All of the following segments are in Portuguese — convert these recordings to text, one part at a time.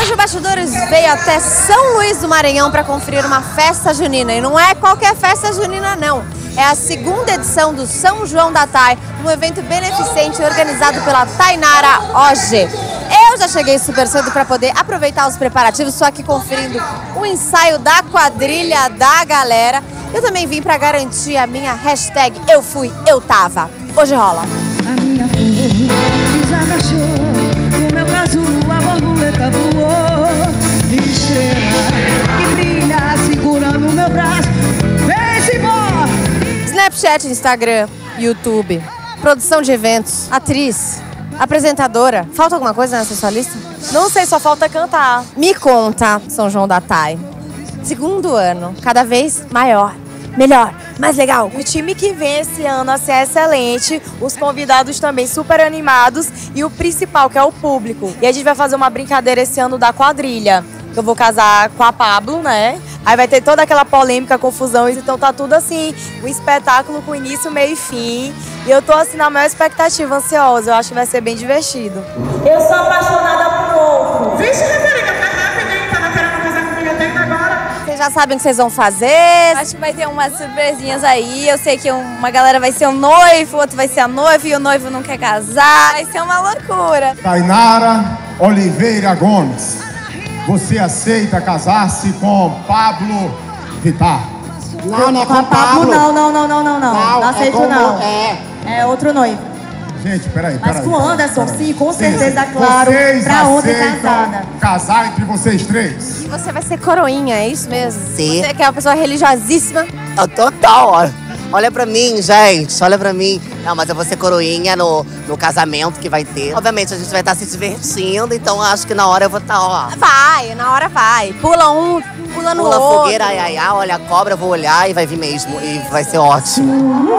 Hoje o Bastidores veio até São Luís do Maranhão para conferir uma festa junina. E não é qualquer festa junina, não. É a segunda edição do São João da TAI, um evento beneficente organizado pela Tainara OG. Eu já cheguei super cedo para poder aproveitar os preparativos, estou aqui conferindo o ensaio da quadrilha da galera. Eu também vim para garantir a minha hashtag Eu Fui, Eu Tava. Hoje rola. A minha flor desagachou, no meu casulo a borboleta voou. Estrela que brilha segurando o meu braço, vem-se embora. Snapchat, Instagram, YouTube, produção de eventos, atriz, apresentadora. Falta alguma coisa nessa sua lista? Não sei, só falta cantar. Me conta, São João da TAI. Segundo ano, cada vez maior, melhor, mais legal. O time que vem esse ano assim, é excelente, os convidados também super animados e o principal, que é o público. E a gente vai fazer uma brincadeira esse ano da quadrilha. Eu vou casar com a Pablo, né? Aí vai ter toda aquela polêmica, confusão, então tá tudo assim, um espetáculo com início, meio e fim. E eu tô assim na maior expectativa, ansiosa, eu acho que vai ser bem divertido. Eu sou apaixonada por outro. Vixe, rapariga, tá rápido, hein? Tava querendo casar comigo até agora. Vocês já sabem o que vocês vão fazer? Acho que vai ter umas surpresinhas aí. Eu sei que uma galera vai ser o noivo, outro vai ser a noiva e o noivo não quer casar. Vai ser uma loucura. Tainara Oliveira Gomes, você aceita casar-se com Pablo Vittar? Não, não é com a Pablo, não. Não aceito, não. É outro noivo. Gente, peraí. Mas com o Anderson, sim, com certeza, claro. Vocês Pra ontem aceitam casada. casar entre vocês três? E você vai ser coroinha, é isso mesmo? Sim. Você que é uma pessoa religiosíssima. Total, ó. Olha pra mim, gente, olha pra mim. Não, mas eu vou ser coroinha no casamento que vai ter. Obviamente, a gente vai estar se divertindo, então acho que na hora eu vou estar, ó. Vai, na hora vai. Pula um, pula no Pula outro. fogueira, ai, ai, ai, olha a cobra, eu vou olhar e vai vir mesmo. E vai ser ótimo.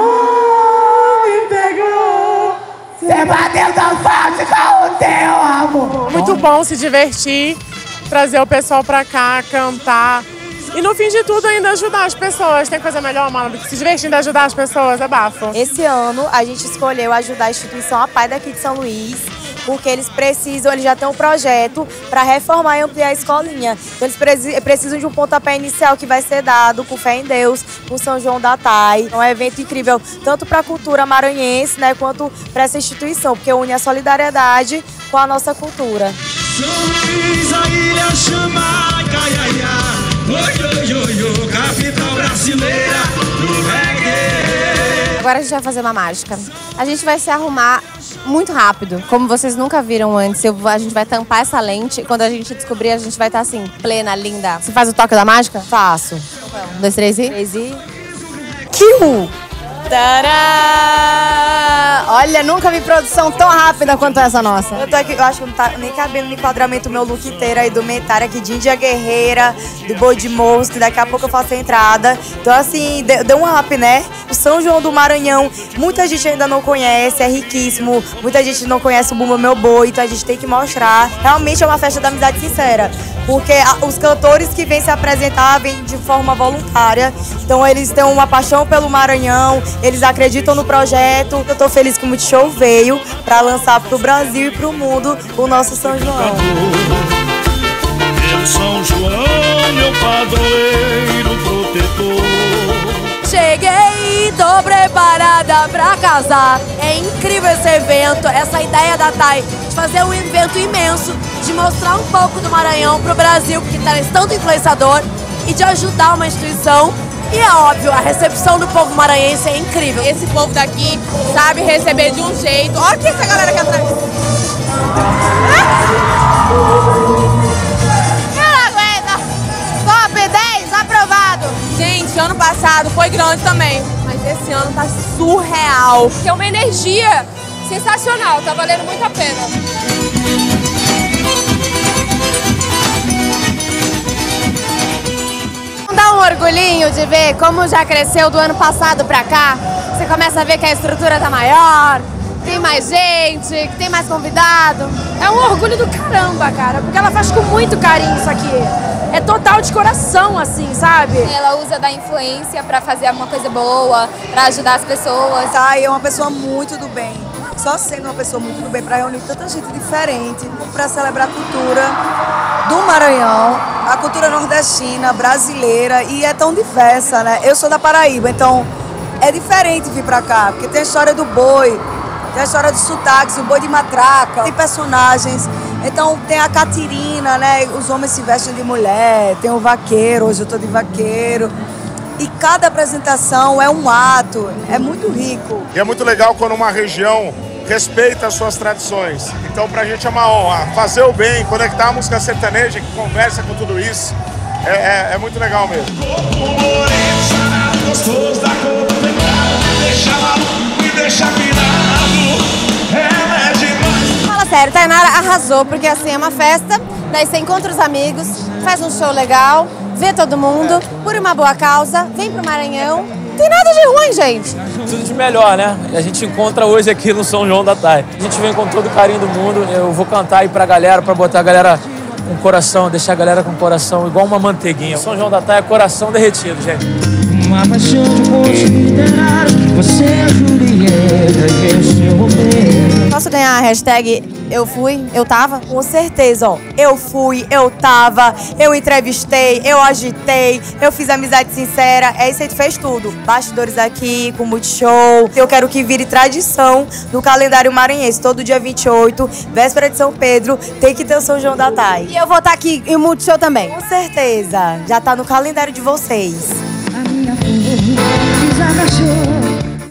Você bateu tão forte com o teu amor. Muito bom se divertir, trazer o pessoal pra cá, cantar. E no fim de tudo ainda ajudar as pessoas. Tem coisa melhor, mano, do que se divertindo e ajudar as pessoas, é bafo. Esse ano a gente escolheu ajudar a instituição A Pai daqui de São Luís, porque eles já têm um projeto para reformar e ampliar a escolinha. Então eles precisam de um pontapé inicial que vai ser dado com fé em Deus, com São João da TAI. É um evento incrível, tanto para a cultura maranhense, né, quanto para essa instituição, porque une a solidariedade com a nossa cultura. São Luís, a ilha chama Caiaiá. Oi, capital brasileira do reggae. Agora a gente vai fazer uma mágica. A gente vai se arrumar muito rápido, como vocês nunca viram antes. A gente vai tampar essa lente e quando a gente descobrir, a gente vai estar assim, plena, linda. Você faz o toque da mágica? Faço. 1, 2, 3 e... 3 e... Kill! Tadã! Olha, nunca vi produção tão rápida quanto essa nossa. Eu tô aqui, eu acho que não tá nem cabendo no enquadramento o meu look inteiro aí do Mentário aqui de Índia Guerreira, do Boi de Moço, que daqui a pouco eu faço a entrada. Então assim, deu um up, né? O São João do Maranhão, muita gente ainda não conhece, é riquíssimo. Muita gente não conhece o Bumba Meu Boi, então a gente tem que mostrar. Realmente é uma festa da amizade sincera, porque os cantores que vêm se apresentar vêm de forma voluntária. Então eles têm uma paixão pelo Maranhão, eles acreditam no projeto. Eu tô feliz que o Multishow veio para lançar pro Brasil e pro mundo o nosso São João. Meu São João, meu padroeiro protetor. Cheguei, tô preparada pra casar. É incrível esse evento, essa ideia da TAI de fazer um evento imenso, de mostrar um pouco do Maranhão pro Brasil, porque traz tanto influenciador, e de ajudar uma instituição. E é óbvio, a recepção do povo maranhense é incrível. Esse povo daqui sabe receber de um jeito. Olha aqui essa galera aqui atrás. Ela aguenta. Top 10, aprovado. Gente, ano passado foi grande também, mas esse ano tá surreal. Porque é uma energia sensacional, tá valendo muito a pena. Dá um orgulhinho de ver como já cresceu do ano passado pra cá. Você começa a ver que a estrutura tá maior, tem mais gente, que tem mais convidado. É um orgulho do caramba, cara, porque ela faz com muito carinho isso aqui. É total de coração, assim, sabe? Ela usa da influência pra fazer alguma coisa boa, pra ajudar as pessoas. Thay é uma pessoa muito do bem. Só sendo uma pessoa muito do bem para reunir tanta gente diferente, para celebrar a cultura do Maranhão, a cultura nordestina, brasileira, e é tão diversa, né? Eu sou da Paraíba, então é diferente vir pra cá, porque tem a história do boi, tem a história dos sotaques, o boi de matraca, tem personagens. Então tem a Catirina, né? Os homens se vestem de mulher, tem o vaqueiro, hoje eu tô de vaqueiro. E cada apresentação é um ato, é muito rico. E é muito legal quando uma região respeita as suas tradições. Então pra gente é uma honra fazer o bem, conectar a música sertaneja que conversa com tudo isso. É muito legal mesmo. Fala sério, Tainara arrasou, porque assim é uma festa, daí você encontra os amigos, faz um show legal, vê todo mundo, por uma boa causa, vem pro Maranhão. Não tem nada de ruim, gente. Tudo de melhor, né? A gente encontra hoje aqui no São João da TAI. A gente vem com todo o carinho do mundo. Eu vou cantar aí pra galera, pra botar a galera com coração, deixar a galera com coração igual uma manteiguinha. São João da TAI é coração derretido, gente. Uma paixão de considerar você é a Julieta e esse é o Romeu. Posso ganhar a hashtag eu fui, eu tava? Com certeza, ó. Eu fui, eu tava, eu entrevistei, eu agitei, eu fiz amizade sincera. É isso aí, tu fez tudo. Bastidores aqui, com Multishow. Eu quero que vire tradição no calendário maranhense. Todo dia 28, véspera de São Pedro, tem que ter o São João da TAI. E eu vou estar aqui em Multishow também. Com certeza. Já tá no calendário de vocês. A minha flor desabafou.